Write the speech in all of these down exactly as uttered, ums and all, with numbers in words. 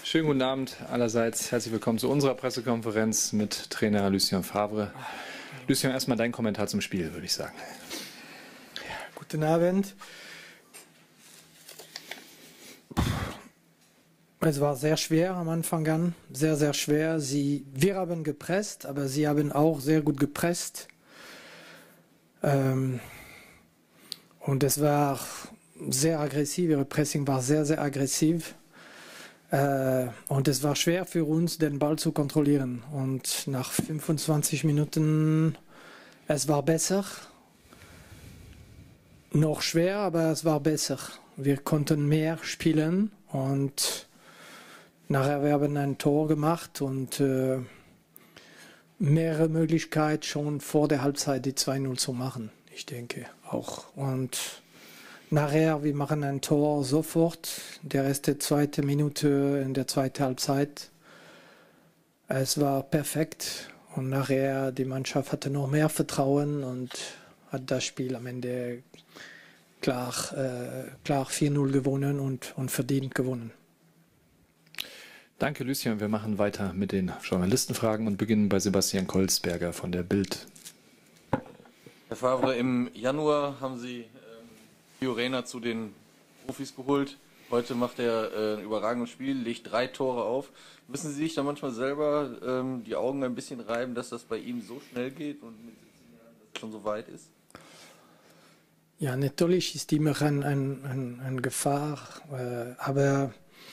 Schönen guten Abend allerseits. Herzlich willkommen zu unserer Pressekonferenz mit Trainer Lucien Favre. Lucien, erstmal dein Kommentar zum Spiel, würde ich sagen. Ja, guten Abend. Es war sehr schwer am Anfang an, sehr, sehr schwer. Sie, wir haben gepresst, aber sie haben auch sehr gut gepresst. Ähm, und es war sehr aggressiv, ihre Pressing war sehr, sehr aggressiv. Äh, und es war schwer für uns, den Ball zu kontrollieren. Und nach fünfundzwanzig Minuten, es war besser. Noch schwer, aber es war besser. Wir konnten mehr spielen und nachher wir haben ein Tor gemacht und äh, mehrere Möglichkeiten schon vor der Halbzeit die zwei null zu machen, ich denke auch. Und nachher, wir machen ein Tor sofort, der erste zweite Minute in der zweiten Halbzeit. Es war perfekt und nachher die Mannschaft hatte noch mehr Vertrauen und hat das Spiel am Ende klar, äh, klar vier null gewonnen und, und verdient gewonnen. Danke, Lucien. Wir machen weiter mit den Journalistenfragen und beginnen bei Sebastian Kolsberger von der Bild. Herr Favre, im Januar haben Sie Gio Reyna zu den Profis geholt. Heute macht er äh, ein überragendes Spiel, legt drei Tore auf. Müssen Sie sich da manchmal selber ähm, die Augen ein bisschen reiben, dass das bei ihm so schnell geht und mit siebzehn Jahren dass es schon so weit ist? Ja, natürlich ist immer ein, ein, ein, ein Gefahr, äh, aber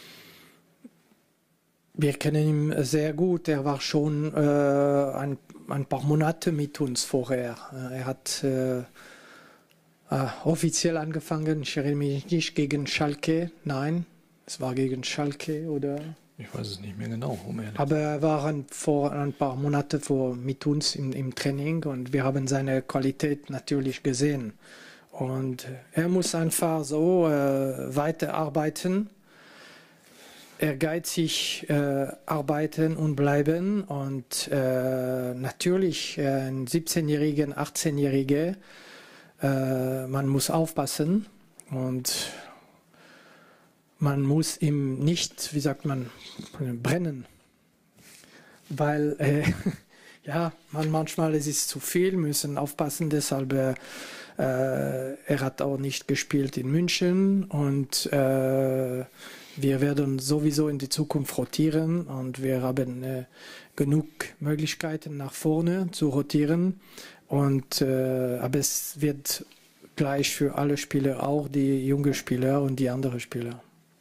wir kennen ihn sehr gut. Er war schon äh, ein, ein paar Monate mit uns vorher. Er hat äh, äh, offiziell angefangen, ich erinnere mich nicht, gegen Schalke. Nein, es war gegen Schalke, oder? Ich weiß es nicht mehr genau, um ehrlich. Aber er war ein, vor ein paar Monaten vor, mit uns im, im Training und wir haben seine Qualität natürlich gesehen. Und er muss einfach so äh, weiterarbeiten, ehrgeizig äh, arbeiten und bleiben. Und äh, natürlich äh, ein siebzehnjähriger, achtzehnjähriger, äh, man muss aufpassen und man muss ihm nicht, wie sagt man, brennen. Weil äh, ja, man, manchmal ist es zu viel, müssen aufpassen, deshalb äh, er hat auch nicht gespielt in München und äh, wir werden sowieso in die Zukunft rotieren und wir haben äh, genug Möglichkeiten nach vorne zu rotieren. Und, äh, aber es wird gleich für alle Spieler, auch die jungen Spieler und die anderen Spieler.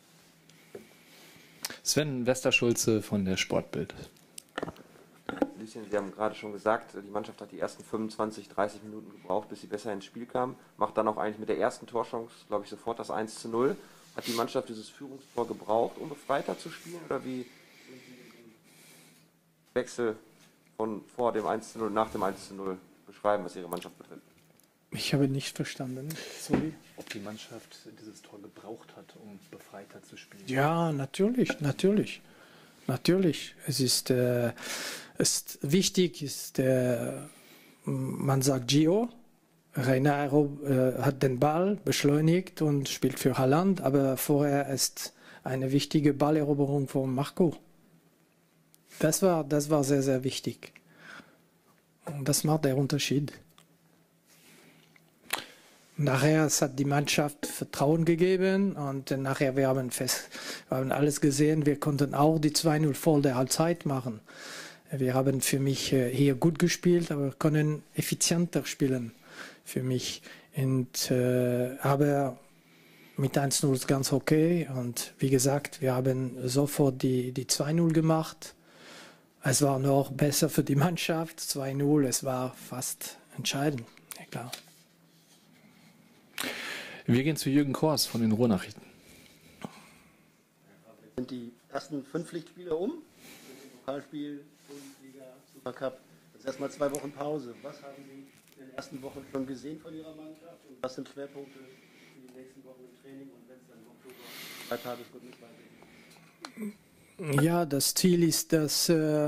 Sven Westerschulze von der Sportbild. Lucien, Sie haben gerade schon gesagt, die Mannschaft hat die ersten fünfundzwanzig, dreißig Minuten gebraucht, bis sie besser ins Spiel kam. Macht dann auch eigentlich mit der ersten Torchance, glaube ich, sofort das eins zu null. Hat die Mannschaft dieses Führungstor gebraucht, um befreiter zu spielen? Oder wie sind Sie den Wechsel von vor dem eins zu null, nach dem eins zu null beschreiben, was Ihre Mannschaft betrifft? Ich habe nicht verstanden. Sorry. Ob die Mannschaft dieses Tor gebraucht hat, um befreiter zu spielen? Ja, natürlich, natürlich. Natürlich. Es ist, äh, ist wichtig, ist, äh, man sagt Gio. Reyna äh, hat den Ball beschleunigt und spielt für Haaland, aber vorher ist eine wichtige Balleroberung von Marco. Das war, das war sehr, sehr wichtig. Und das macht den Unterschied. Nachher es hat die Mannschaft Vertrauen gegeben und nachher wir haben, fest, wir haben alles gesehen. Wir konnten auch die zwei null vor der Halbzeit machen. Wir haben für mich hier gut gespielt, aber können effizienter spielen für mich. Und, äh, aber mit eins null ist ganz okay. Und wie gesagt, wir haben sofort die, die zwei null gemacht. Es war noch besser für die Mannschaft, zwei null. Es war fast entscheidend, ja klar. Wir gehen zu Jürgen Kors von den Ruhrnachrichten. Sind die ersten fünf Pflichtspiele um? Pokalspiel, Bundesliga, Supercup. Jetzt erstmal zwei Wochen Pause. Was haben Sie in den ersten Wochen schon gesehen von Ihrer Mannschaft? Und was sind Schwerpunkte für die nächsten Wochen im Training? Und wenn es dann im Oktober drei Tagesrhythmus weitergeht? Ja, das Ziel ist, dass äh,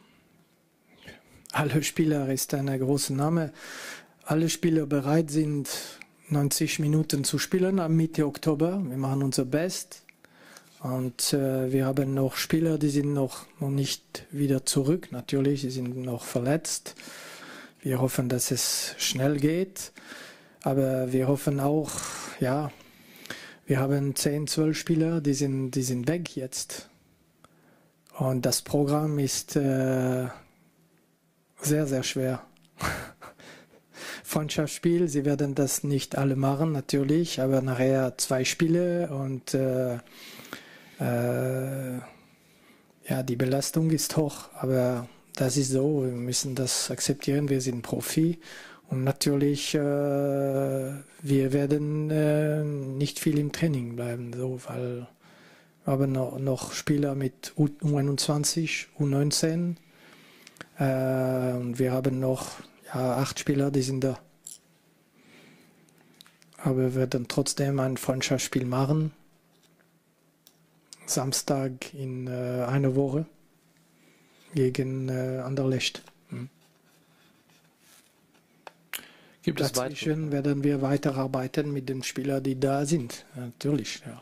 alle Spieler, ist ein großer Name, alle Spieler bereit sind, neunzig Minuten zu spielen am Mitte Oktober. Wir machen unser Bestes. Und äh, wir haben noch Spieler, die sind noch, noch nicht wieder zurück. Natürlich, sie sind noch verletzt. Wir hoffen, dass es schnell geht. Aber wir hoffen auch, ja, wir haben zehn, zwölf Spieler, die sind, die sind weg jetzt. Und das Programm ist äh, sehr, sehr schwer. Freundschaftsspiel, sie werden das nicht alle machen, natürlich, aber nachher zwei Spiele und äh, äh, ja, die Belastung ist hoch, aber das ist so, wir müssen das akzeptieren, wir sind Profi und natürlich, äh, wir werden äh, nicht viel im Training bleiben, so, weil wir haben noch, noch Spieler mit U einundzwanzig, U neunzehn äh, und wir haben noch ja, acht Spieler, die sind da. Aber wir werden trotzdem ein Freundschaftsspiel machen. Samstag in äh, einer Woche gegen äh, Anderlecht. Hm. Gibt es Dazwischen werden wir weiterarbeiten mit den Spielern, die da sind. Natürlich, ja.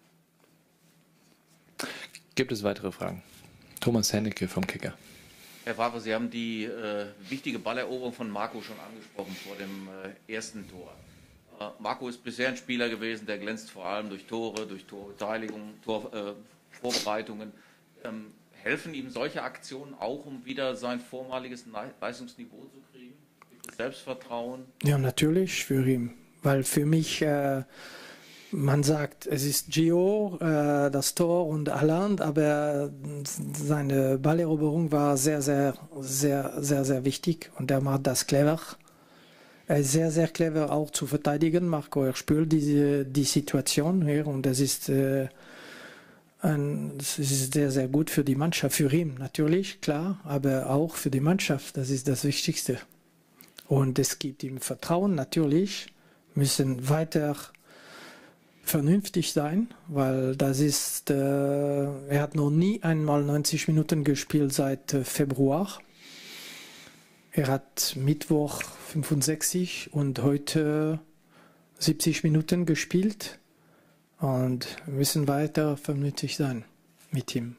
Gibt es weitere Fragen? Thomas Hennecke vom Kicker. Herr Favre, Sie haben die äh, wichtige Balleroberung von Marco schon angesprochen vor dem äh, ersten Tor. Äh, Marco ist bisher ein Spieler gewesen, der glänzt vor allem durch Tore, durch Torbeteiligung, Torvorbereitungen. Äh, ähm, helfen ihm solche Aktionen auch, um wieder sein vormaliges Leistungsniveau zu kriegen? Das Selbstvertrauen? Ja, natürlich für ihn. Weil für mich, äh, man sagt, es ist Gio, äh, das Tor und Haaland, aber seine Balleroberung war sehr, sehr, sehr, sehr, sehr wichtig und er macht das clever. Er ist sehr, sehr clever auch zu verteidigen. Marco, er spürt diese, die Situation hier und das ist, äh, ein, das ist sehr, sehr gut für die Mannschaft, für ihn natürlich, klar, aber auch für die Mannschaft, das ist das Wichtigste. Und es gibt ihm Vertrauen, natürlich, müssen weiter vernünftig sein, weil das ist, äh, er hat noch nie einmal neunzig Minuten gespielt seit äh, Februar. Er hat Mittwoch fünfundsechzig und heute siebzig Minuten gespielt und wir müssen weiter vernünftig sein mit ihm.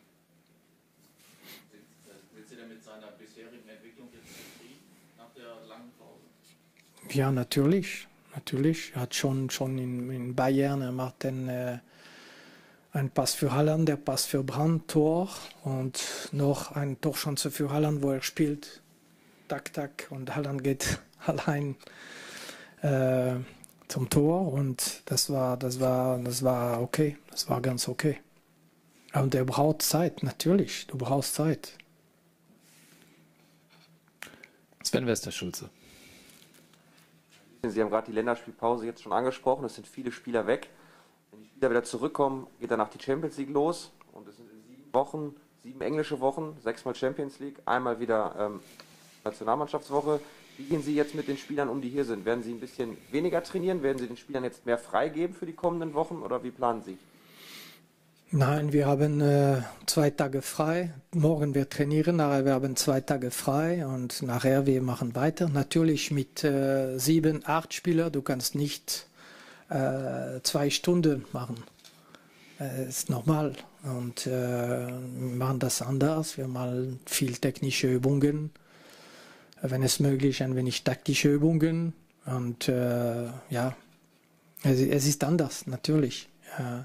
Sind Sie denn mit seiner bisherigen Entwicklung jetzt zufrieden nach der langen Pause? Ja, natürlich. Natürlich, er hat schon, schon in, in Bayern, er macht den, äh, einen Pass für Haaland, der Pass für Brandt, Tor und noch ein Torchance für Haaland, wo er spielt, tak, tak und Haaland geht allein äh, zum Tor und das war, das war, das war okay, das war ganz okay. Und er braucht Zeit, natürlich, du brauchst Zeit. Sven Westerschulze. Sie haben gerade die Länderspielpause jetzt schon angesprochen, es sind viele Spieler weg. Wenn die Spieler wieder zurückkommen, geht danach die Champions League los und es sind in sieben Wochen, sieben englische Wochen, sechsmal Champions League, einmal wieder ähm, Nationalmannschaftswoche. Wie gehen Sie jetzt mit den Spielern um, die hier sind? Werden Sie ein bisschen weniger trainieren? Werden Sie den Spielern jetzt mehr freigeben für die kommenden Wochen oder wie planen Sie? Nein, wir haben äh, zwei Tage frei. Morgen wir trainieren, nachher wir haben zwei Tage frei und nachher wir machen weiter. Natürlich mit äh, sieben, acht Spielern. Du kannst nicht äh, zwei Stunden machen. Äh, ist normal. Und äh, wir machen das anders. Wir machen viel technische Übungen. Wenn es möglich, ein wenig taktische Übungen. Und äh, ja, es, es ist anders, natürlich. Ja.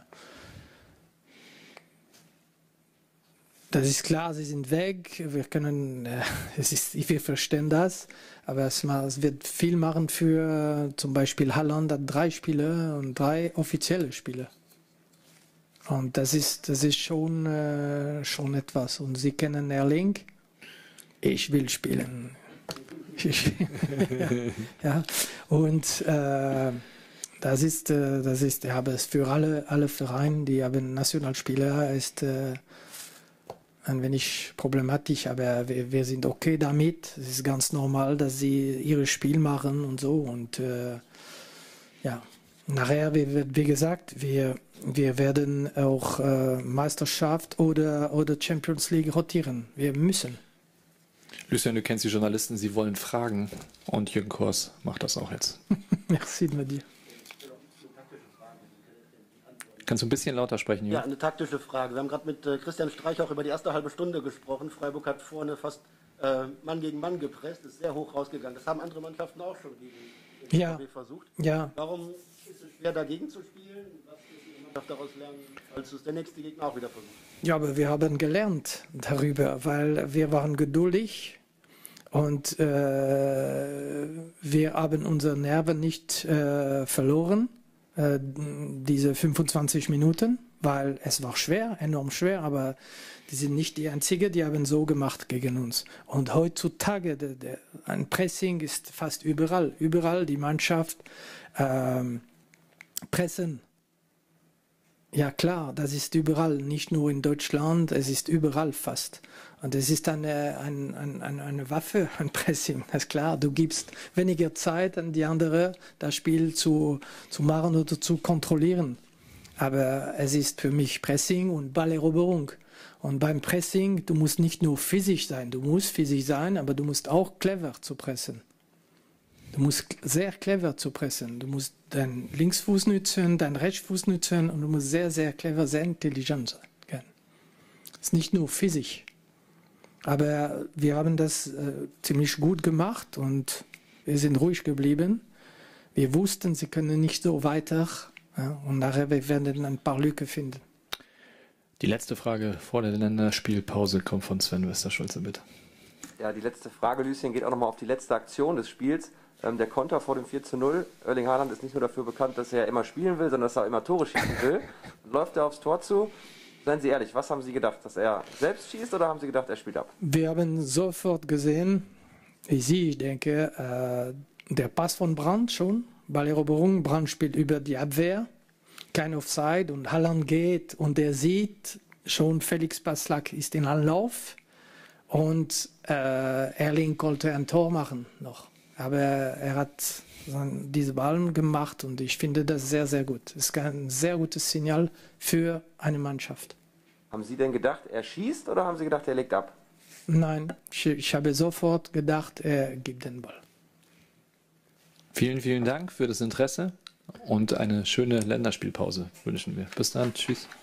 Das ist klar, sie sind weg, wir können, äh, es ist, wir verstehen das, aber es, es wird viel machen für äh, zum Beispiel Haaland hat drei Spiele und drei offizielle Spiele. Und das ist, das ist schon, äh, schon etwas. Und sie kennen Erling, ich will spielen. Ich, ja, ja. Und äh, das ist, äh, das ist, ja, aber es für alle, alle Vereine, die haben Nationalspieler, ist äh, ein wenig problematisch, aber wir, wir sind okay damit. Es ist ganz normal, dass sie ihr Spiel machen und so. Und äh, ja, nachher, wie, wie gesagt, wir, wir werden auch äh, Meisterschaft oder, oder Champions League rotieren. Wir müssen. Lucien, du kennst die Journalisten, sie wollen fragen und Jürgen Kors macht das auch jetzt. Merci de me dire. Kannst du ein bisschen lauter sprechen, Jürgen? Ja, eine taktische Frage. Wir haben gerade mit äh, Christian Streich auch über die erste halbe Stunde gesprochen. Freiburg hat vorne fast äh, Mann gegen Mann gepresst, ist sehr hoch rausgegangen. Das haben andere Mannschaften auch schon gegen den Ja. V fB versucht. Ja, Warum ist es schwer, dagegen zu spielen? Was muss die Mannschaft daraus lernen, falls es der nächste Gegner auch wieder versucht? ja, aber wir haben gelernt darüber, weil wir waren geduldig und äh, wir haben unsere Nerven nicht äh, verloren, äh, diese fünfundzwanzig Minuten, weil es war schwer, enorm schwer, aber die sind nicht die Einzigen, die haben so gemacht gegen uns. Und heutzutage, der, der, ein Pressing ist fast überall, überall die Mannschaft ähm, pressen. Ja klar, das ist überall, nicht nur in Deutschland, es ist überall fast. Und es ist eine, ein, ein, eine, eine Waffe, ein Pressing, das ist klar. Du gibst weniger Zeit an die andere, das Spiel zu, zu machen oder zu kontrollieren. Aber es ist für mich Pressing und Balleroberung. Und beim Pressing, du musst nicht nur physisch sein, du musst physisch sein, aber du musst auch clever zu pressen. Du musst sehr clever zu pressen. Du musst deinen Linksfuß nützen, deinen Rechtsfuß nützen und du musst sehr, sehr clever, sehr intelligent sein. Es ist nicht nur physisch. Aber wir haben das äh, ziemlich gut gemacht und wir sind ruhig geblieben. Wir wussten, sie können nicht so weiter. Ja, und nachher wir werden ein paar Lücken finden. Die letzte Frage vor der Länderspielpause kommt von Sven Westerschulze, bitte. Ja, die letzte Frage, Lucien, geht auch nochmal auf die letzte Aktion des Spiels. Ähm, der Konter vor dem vier zu null. Erling Haaland ist nicht nur dafür bekannt, dass er immer spielen will, sondern dass er auch immer Tore schießen will. Und läuft er aufs Tor zu. Seien Sie ehrlich, was haben Sie gedacht? Dass er selbst schießt oder haben Sie gedacht, er spielt ab? Wir haben sofort gesehen, ich sehe, ich denke, äh, der Pass von Brandt schon, Balleroberung, Brandt spielt über die Abwehr, kein Offside und Haaland geht und er sieht schon, Felix Passlack ist in Anlauf und äh, Erling konnte ein Tor machen noch. Aber er hat diese Ball gemacht und ich finde das sehr, sehr gut. Es ist ein sehr gutes Signal für eine Mannschaft. Haben Sie denn gedacht, er schießt oder haben Sie gedacht, er legt ab? Nein, ich, ich habe sofort gedacht, er gibt den Ball. Vielen, vielen Dank für das Interesse und eine schöne Länderspielpause wünschen wir. Bis dann, tschüss.